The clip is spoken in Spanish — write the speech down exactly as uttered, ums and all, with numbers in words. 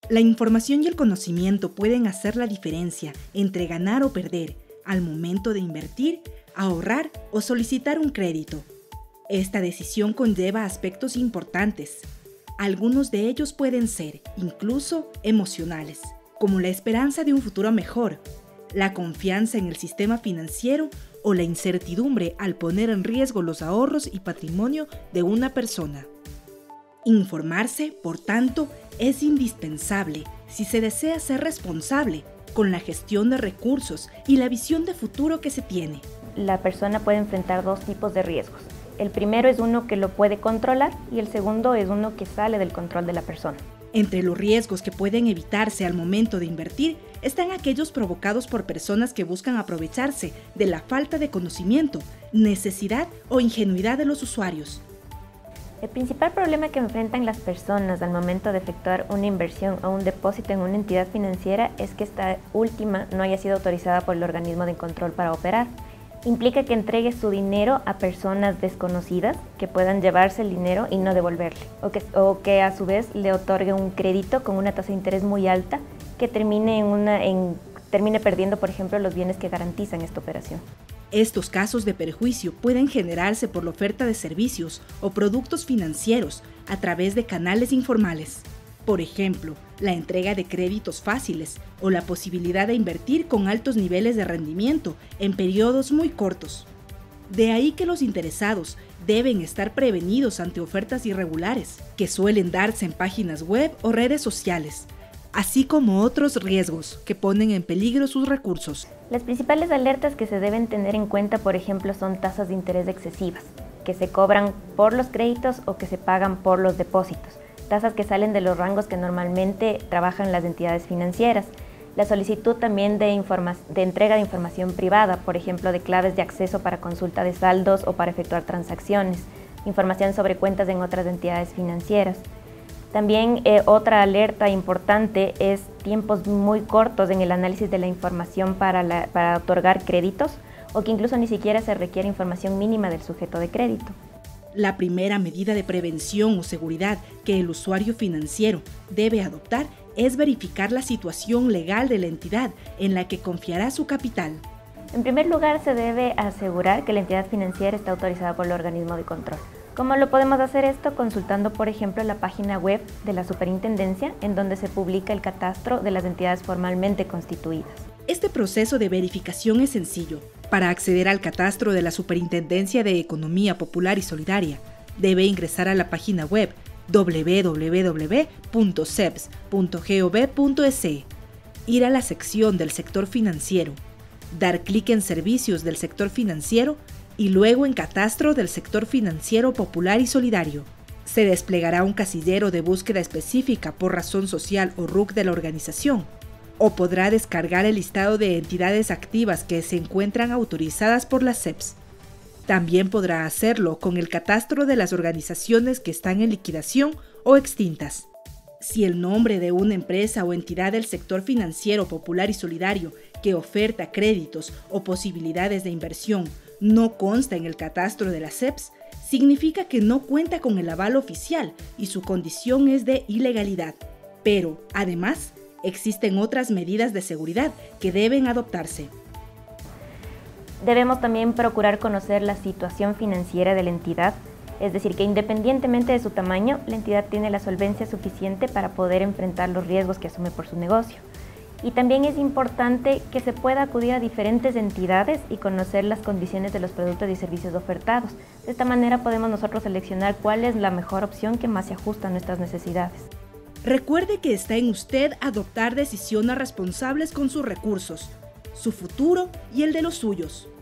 La información y el conocimiento pueden hacer la diferencia entre ganar o perder al momento de invertir, ahorrar o solicitar un crédito. Esta decisión conlleva aspectos importantes. Algunos de ellos pueden ser, incluso, emocionales, como la esperanza de un futuro mejor, la confianza en el sistema financiero o la incertidumbre al poner en riesgo los ahorros y patrimonio de una persona. Informarse, por tanto, es indispensable si se desea ser responsable con la gestión de recursos y la visión de futuro que se tiene. La persona puede enfrentar dos tipos de riesgos. El primero es uno que lo puede controlar y el segundo es uno que sale del control de la persona. Entre los riesgos que pueden evitarse al momento de invertir están aquellos provocados por personas que buscan aprovecharse de la falta de conocimiento, necesidad o ingenuidad de los usuarios. El principal problema que enfrentan las personas al momento de efectuar una inversión o un depósito en una entidad financiera es que esta última no haya sido autorizada por el organismo de control para operar. Implica que entregue su dinero a personas desconocidas que puedan llevarse el dinero y no devolverle, o que, o que a su vez le otorgue un crédito con una tasa de interés muy alta que termine, en una, en, termine perdiendo, por ejemplo, los bienes que garantizan esta operación. Estos casos de perjuicio pueden generarse por la oferta de servicios o productos financieros a través de canales informales. Por ejemplo, la entrega de créditos fáciles o la posibilidad de invertir con altos niveles de rendimiento en periodos muy cortos. De ahí que los interesados deben estar prevenidos ante ofertas irregulares, que suelen darse en páginas web o redes sociales, así como otros riesgos que ponen en peligro sus recursos. Las principales alertas que se deben tener en cuenta, por ejemplo, son tasas de interés excesivas, que se cobran por los créditos o que se pagan por los depósitos, tasas que salen de los rangos que normalmente trabajan las entidades financieras. La solicitud también de, informa- de entrega de información privada, por ejemplo, de claves de acceso para consulta de saldos o para efectuar transacciones, información sobre cuentas en otras entidades financieras. También eh, otra alerta importante es tiempos muy cortos en el análisis de la información para, la, para otorgar créditos o que incluso ni siquiera se requiere información mínima del sujeto de crédito. La primera medida de prevención o seguridad que el usuario financiero debe adoptar es verificar la situación legal de la entidad en la que confiará su capital. En primer lugar, se debe asegurar que la entidad financiera está autorizada por el organismo de control. ¿Cómo lo podemos hacer esto? Consultando, por ejemplo, la página web de la Superintendencia, en donde se publica el catastro de las entidades formalmente constituidas. Este proceso de verificación es sencillo. Para acceder al catastro de la Superintendencia de Economía Popular y Solidaria, debe ingresar a la página web doble u doble u doble u punto ceps punto gov punto es, ir a la sección del sector financiero, dar clic en Servicios del sector financiero y luego en Catastro del sector financiero popular y solidario. Se desplegará un casillero de búsqueda específica por razón social o R U C de la organización, o podrá descargar el listado de entidades activas que se encuentran autorizadas por las ceps. También podrá hacerlo con el catastro de las organizaciones que están en liquidación o extintas. Si el nombre de una empresa o entidad del sector financiero popular y solidario que oferta créditos o posibilidades de inversión no consta en el catastro de las ceps, significa que no cuenta con el aval oficial y su condición es de ilegalidad. Pero, además, existen otras medidas de seguridad que deben adoptarse. Debemos también procurar conocer la situación financiera de la entidad, es decir, que independientemente de su tamaño, la entidad tiene la solvencia suficiente para poder enfrentar los riesgos que asume por su negocio. Y también es importante que se pueda acudir a diferentes entidades y conocer las condiciones de los productos y servicios ofertados. De esta manera podemos nosotros seleccionar cuál es la mejor opción que más se ajusta a nuestras necesidades. Recuerde que está en usted adoptar decisiones responsables con sus recursos, su futuro y el de los suyos.